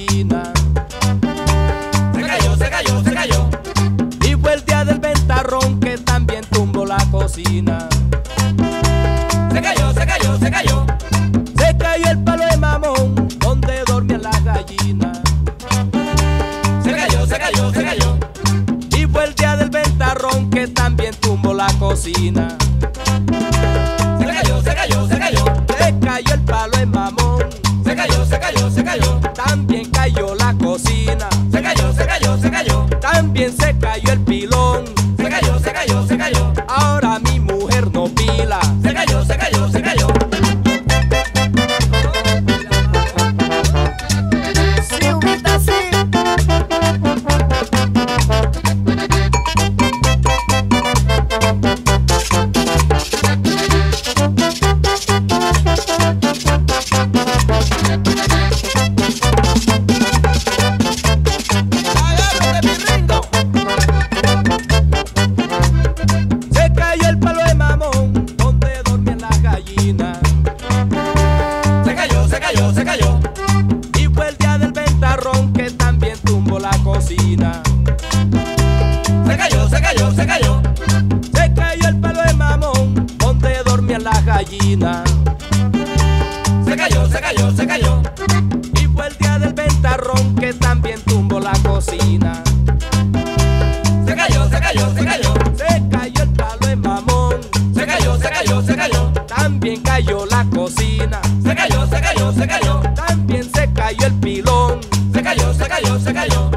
gallina. Se cayó, se cayó, se cayó. Y fue el día del ventarrón que también tumbó la cocina. Se cayó, se cayó, se cayó. Se cayó el palo de mamón donde dormían las gallinas. Se cayó, se cayó, se cayó. Y fue el día del ventarrón que también tumbó la cocina. Se cayó, se cayó, se cayó. Se cayó el palo de mamón. Se cayó, se cayó, se cayó. También cayó la cocina. Se cayó, se cayó, se cayó. También se cayó el pilón. Se cayó, se cayó, se cayó. Ahora mi mujer no pila. Se cayó, se cayó, se cayó. Se cayó el palo de mamón donde dormían las gallinas. Se cayó, se cayó, se cayó. Y fue el día del ventarrón que también tumbó la cocina. Se cayó, se cayó, se cayó. Se cayó el palo de mamón donde dormían las gallinas. Se cayó, se cayó, se cayó. Y fue el día del ventarrón que también tumbó la cocina. Se cayó, se cayó, se cayó. Se cayó el palo de mamón. Se cayó, se cayó, se cayó. También cayó la cocina. Se cayó, se cayó, se cayó. También se cayó el pilón. Se cayó, se cayó, se cayó.